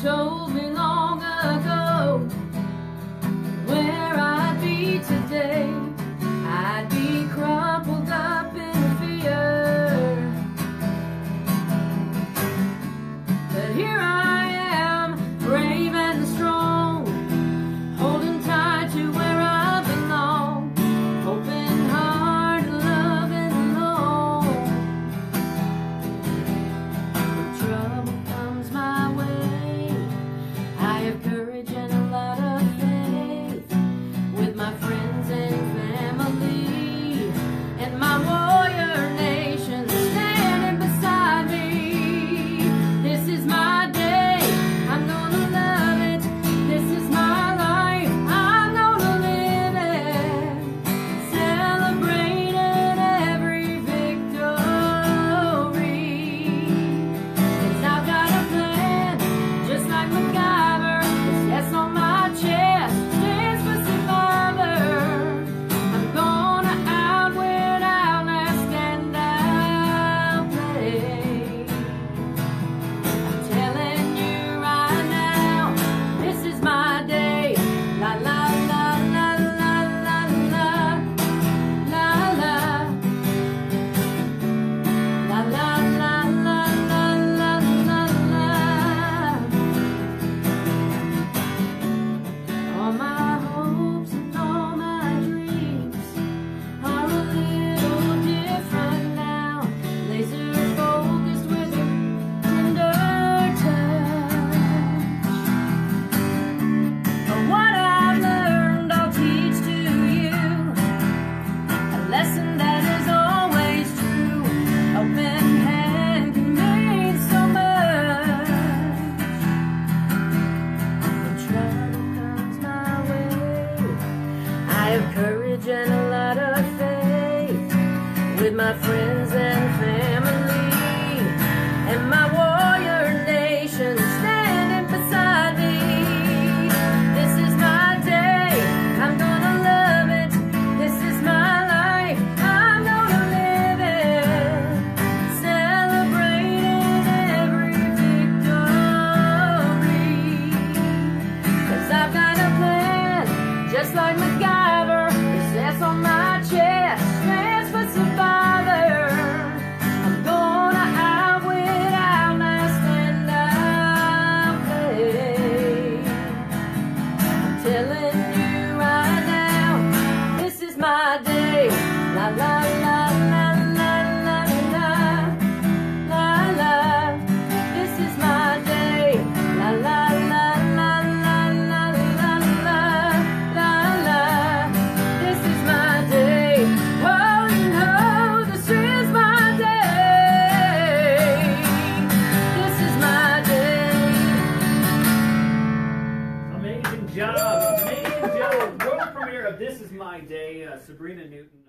told me long ago where I'd be today. I'd be crumpled up in fear, but here I am, brave and strong, holding tight to where I belong, open heart and loving long. When trouble comes my way, I have courage and a lot of faith, with my friends and family and my warrior nation standing beside me. This is my day, I'm gonna love it. This is my life, I'm gonna live it, celebrating every victory. 'Cause I've got a plan, just like MacGyver. This S on my chest stands for survivor. I'm gonna outwit, outlast, and outplay. I'm telling you right now, this is my day. La la la la la la la la la. La la la la la la la la. All my hopes and all my dreams are a little different now. Laser focused with a tender touch. But what I've learned I'll teach to you, a lesson that is always true. Open hand can mean so much. When trouble comes my way, I have courage and a lot of faith, with my friends and family and my warrior nation standing beside me. This is my day, I'm gonna love it. This is my life, I'm gonna live it, celebrating every victory. 'Cause I've got a plan, just like MacGyver. This S on my chest stands for survivor. I'm gonna outwit, outlast, and outplay. I'm telling you right now, this is my day. La la la la la la la la la. This is my day. La la la la la la la la la la. This is my day. Oh, you know, this is my day. This is my day. Amazing job, amazing job. World premiere of This Is My Day, Sabrina Newton.